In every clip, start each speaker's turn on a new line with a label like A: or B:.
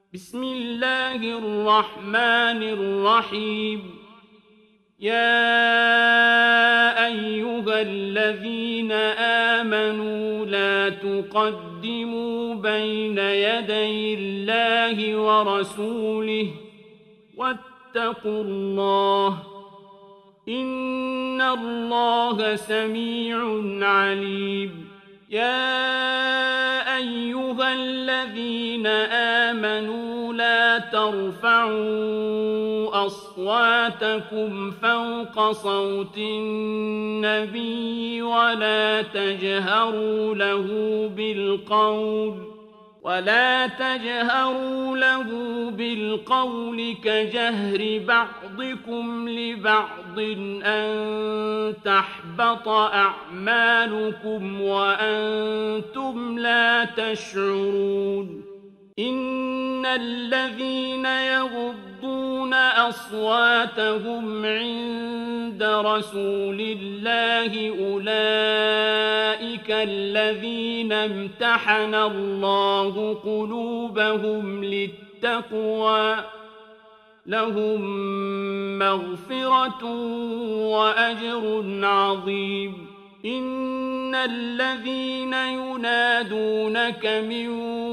A: بسم الله الرحمن الرحيم. يا أيها الذين آمنوا لا تقدموا بين يدي الله ورسوله واتقوا الله إن الله سميع عليم. يا أيها الذين آمنوا لا ترفعوا أصواتكم فوق صوت النبي ولا تجهروا له بالقول كجهر بعضكم لبعض أن تحبط أعمالكم وأنتم لا تشعرون. إن الذين يغضون أصواتهم عند رسول الله أولئك الذين امتحن الله قلوبهم للتقوى لهم مغفرة وأجر عظيم. إن الذين ينادونك من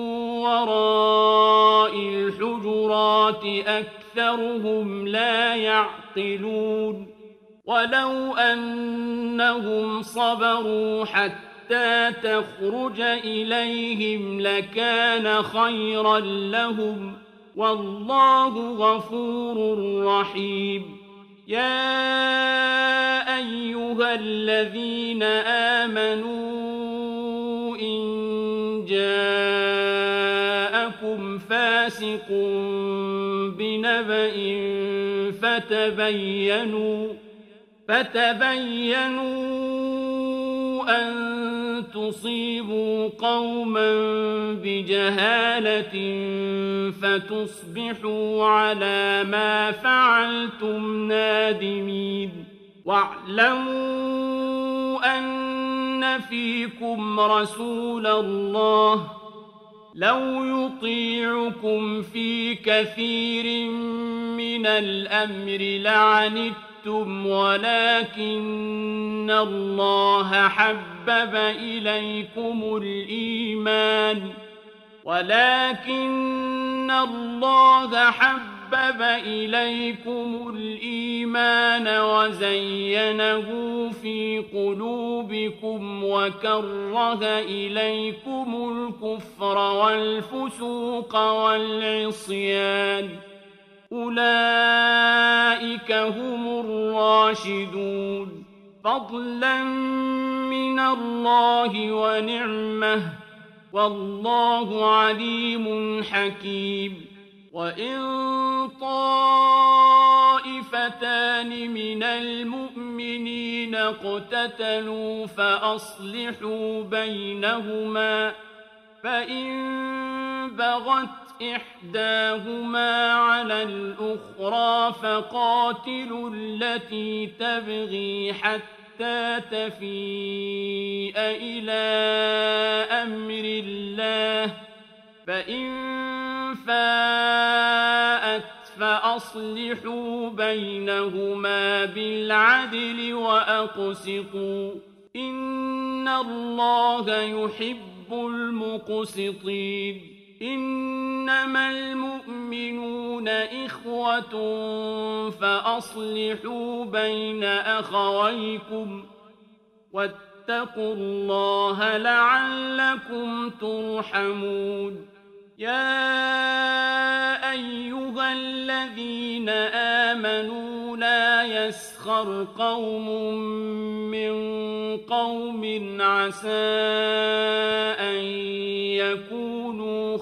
A: وراء الحجرات أكثرهم لا يعقلون. ولو أنهم صبروا حتى تخرج إليهم لكان خيرا لهم والله غفور رحيم. يا أيها الذين آمنوا إن جاءكم فاسق بنبأ فتبينوا أن تصيبوا قوما بجهالة فتصبحوا على ما فعلتم نادمين. واعلموا أن فيكم رسول الله لو يطيعكم في كثير من الأمر لعنتم ولكن الله حبب إليكم الإيمان وزينه في قلوبكم وكره إليكم الكفر والفسوق والعصيان أولئك هم الراشدون فضلا من الله ونعمه والله عليم حكيم. وإن طائفتان من المؤمنين اقتتلوا فأصلحوا بينهما فإن بغت إحداهما على الأخرى فقاتلوا التي تبغي حتى تفيء إلى أمر الله فإن فاءت فأصلحوا بينهما بالعدل وأقسطوا إن الله يحب المقسطين. إنما المؤمنون إخوة فأصلحوا بين أخويكم واتقوا الله لعلكم ترحمون. يا أيها الذين آمنوا لا يسخر قوم من قوم عسى أن يكونوا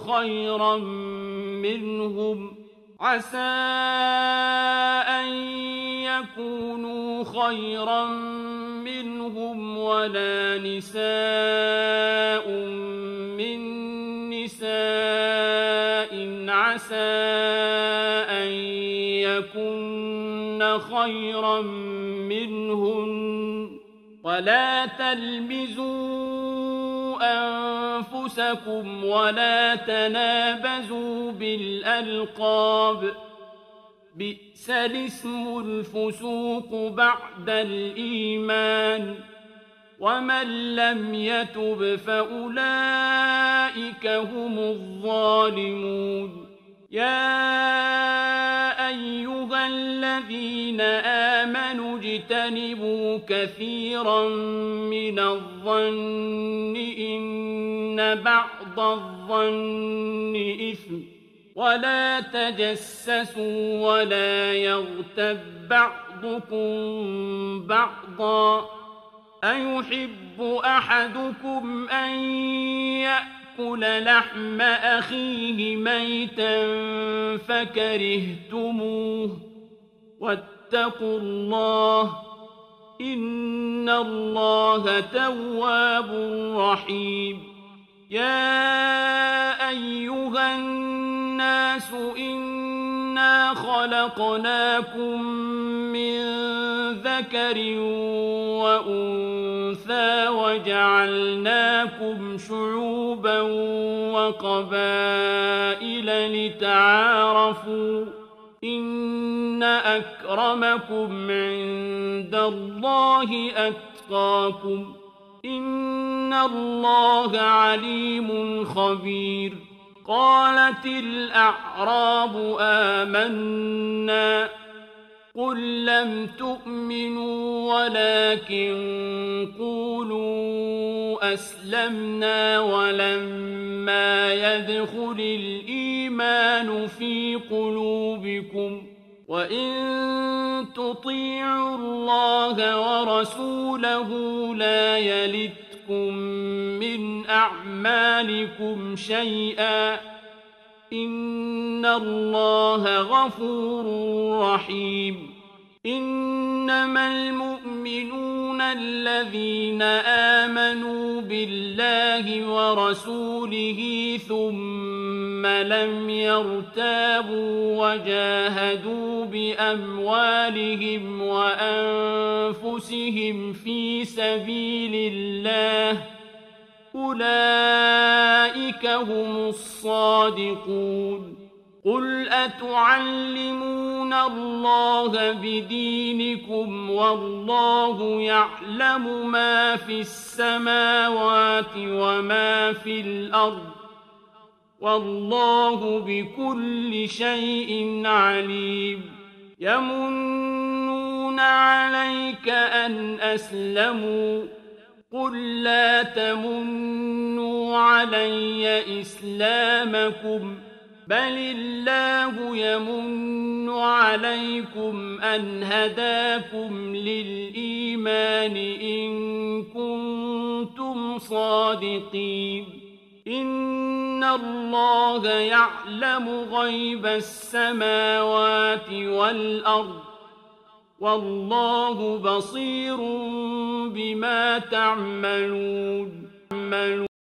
A: خيرا منهم ولا نساء من نساء عسى أن يكن خيرا منهن ولا تلمزوا أنفسكم ولا تنابزوا بالألقاب بئس الاسم الفسوق بعد الإيمان ومن لم يتب فأولئك هم الظالمون يا أيها الذين آمنوا اجتنبوا كثيرا من الظن إن بعض الظن إثم ولا تجسسوا ولا يغتب بعضكم بعضا أيحب أحدكم أن يأكل لحم أخيه ميتا فكرهتموه واتقوا الله إن الله تواب رحيم يا أيها الناس إنا خلقناكم من ذكر وأنثى وجعلناكم شعوبا وقبائل لتعارفوا إن أكرمكم عند الله أتقاكم إن الله عليم خبير قالت الأعراب آمنا قل لم تؤمنوا ولكن قولوا أسلمنا ولما يدخل الإيمان في قلوبكم وإن تطيعوا الله ورسوله لا يلتكم من أعمالكم شيئا إن الله غفور رحيم إنما المؤمنون الذين آمنوا بالله ورسوله ثم لم يرتابوا وجاهدوا بأموالهم وأنفسهم في سبيل الله أولئك هم الصادقون قل أتعلمون الله بدينكم والله يعلم ما في السماوات وما في الأرض والله بكل شيء عليم يمنون عليك أن أسلموا قل لا تمنوا علي إسلامكم بل الله يمن عليكم أن هداكم للإيمان إن كنتم صادقين إن الله يعلم غيب السماوات والأرض والله بصير بما تعملون